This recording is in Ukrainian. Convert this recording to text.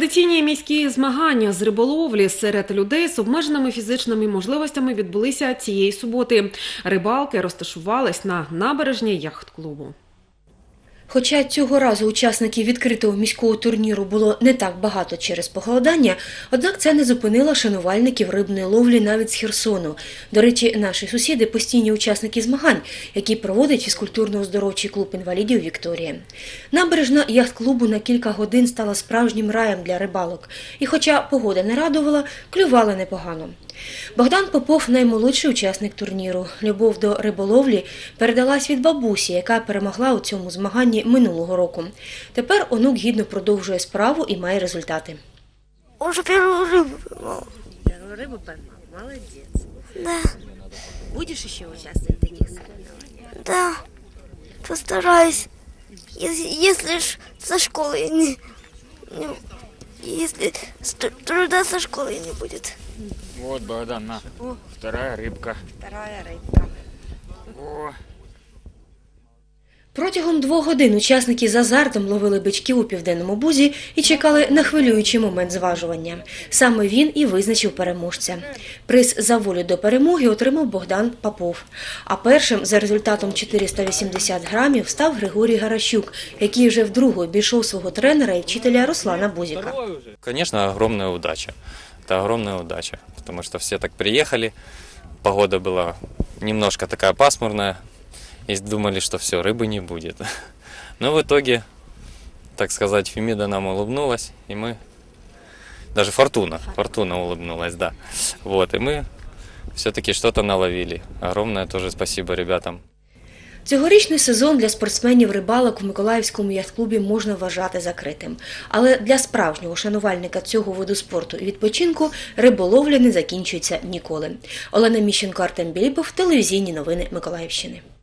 Традиційні міські змагання з риболовлі серед людей з обмеженими фізичними можливостями відбулися цієї суботи. Рибалки розташувались на набережні яхт-клубу. Хоча цього разу учасників відкритого міського турніру було не так багато через похолодання, однак це не зупинило шанувальників рибної ловлі навіть з Херсону. До речі, наші сусіди – постійні учасники змагань, які проводить фізкультурно-оздоровчий клуб інвалідів «Вікторія». Набережна яхт-клубу на кілька годин стала справжнім раєм для рибалок. І хоча погода не радувала, клювали непогано. Богдан Попов – наймолодший учасник турніру. Любов до риболовлі передалась від бабусі, яка перемогла у цьому змаганні минулого року. Тепер онук гідно продовжує справу і має результати. Уже первую рыбу поймал. Первую рыбу поймал. Молодец. Да, Будешь еще участвовать в таких соревнованиях? да. Постараюсь. Если ж со школы если труда со школы не будет. Вот, Богдан, на. Вторая рыбка. Вторая рыбка. О, Протягом 2 годин учасники з азартом ловили бичків у Південному Бузі і чекали на хвилюючий момент зважування. Саме він і визначив переможця. Приз за волю до перемоги отримав Богдан Попов. А першим за результатом 480 грамів став Григорій Гаращук, який вже вдруге обійшов свого тренера і вчителя Руслана Бузіка. Конечно, огромная удача. Это огромная удача, потому что все так приехали, погода была немножко такая пасмурная, и думали, что все, рыбы не будет. Но в итоге, так сказать, Фемида нам улыбнулась, и мы, даже Фортуна улыбнулась, да. Вот, и мы все-таки что-то наловили. Огромное тоже спасибо ребятам. Цьогорічний сезон для спортсменів-рибалок в Миколаївському яхт-клубі можна вважати закритим. Але для справжнього шанувальника цього виду спорту і відпочинку риболовля не закінчується ніколи. Олена Міщенко, Артем Білібов, телевізійні новини Миколаївщини.